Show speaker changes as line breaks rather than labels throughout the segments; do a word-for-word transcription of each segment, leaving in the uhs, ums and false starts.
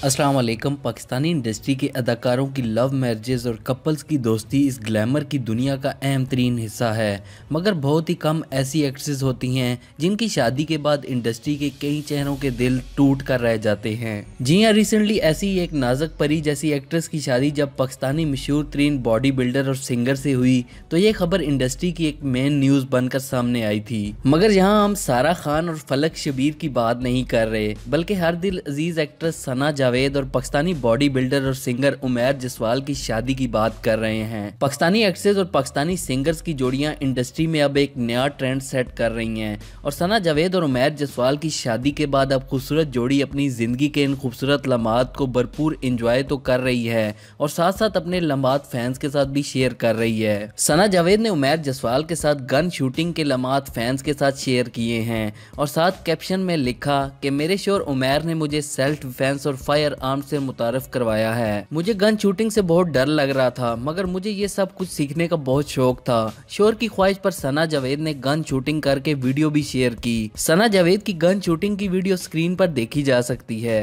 अस्सलाम वालेकुम। पाकिस्तानी इंडस्ट्री के अदाकारों की लव मैरिजेस और कपल्स की दोस्ती इस ग्लैमर की दुनिया का अहम तरीन हिस्सा है, मगर बहुत ही कम ऐसी एक्ट्रेस होती हैं जिनकी शादी के बाद इंडस्ट्री के कई चेहरों के दिल टूट कर रह जाते हैं। जी हाँ, रिसेंटली ऐसी ही एक नाजुक परी जैसी एक्ट्रेस की शादी जब पाकिस्तानी मशहूर तरीन बॉडी बिल्डर और सिंगर से हुई तो ये खबर इंडस्ट्री की एक मेन न्यूज़ बनकर सामने आई थी। मगर यहाँ हम सारा खान और फलक शबीर की बात नहीं कर रहे, बल्कि हर दिल अजीज एक्ट्रेस सना जावेद और पाकिस्तानी बॉडी बिल्डर और सिंगर उमैर जसवाल की शादी की बात कर रहे हैं। पाकिस्तानी एक्ट्रेस और पाकिस्तानी सिंगर्स की जोड़ियां इंडस्ट्री में अब एक नया ट्रेंड सेट कर रही हैं और सना जावेद और उमैर जसवाल की शादी के बाद अब खूबसूरत जोड़ी अपनी जिंदगी के इन खूबसूरत लम्हात को भरपूर इंजॉय तो कर रही है और साथ साथ अपने लम्हात फैंस के साथ भी शेयर कर रही है। सना जावेद ने उमैर जसवाल के साथ गन शूटिंग के लम्हात फैंस के साथ शेयर किए हैं और साथ कैप्शन में लिखा कि मेरे शोर उमैर ने मुझे सेल्फ डिफेंस और फायर आर्म से मुतारिफ करवाया है। मुझे गन शूटिंग से बहुत डर लग रहा था, मगर मुझे ये सब कुछ सीखने का बहुत शौक था। शोर की ख्वाहिश पर सना जावेद ने गन शूटिंग करके वीडियो भी शेयर की। सना जावेद की गन शूटिंग की वीडियो स्क्रीन पर देखी जा सकती है।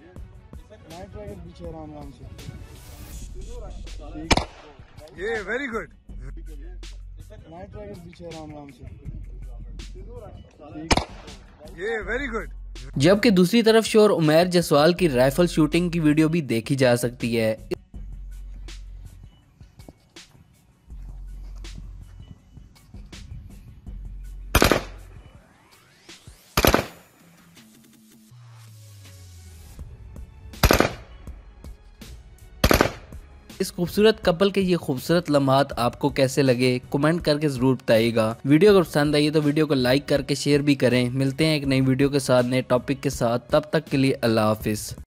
ये वेरी गुड। ये वेरी गुड।
जबकि दूसरी तरफ शोर उमैर जसवाल की राइफल शूटिंग की वीडियो भी देखी जा सकती है। इस खूबसूरत कपल के ये खूबसूरत लम्हात आपको कैसे लगे, कमेंट करके जरूर बताइएगा। वीडियो अगर पसंद आई तो वीडियो को लाइक करके शेयर भी करें। मिलते हैं एक नई वीडियो के साथ, नए टॉपिक के साथ। तब तक के लिए अल्लाह हाफिज।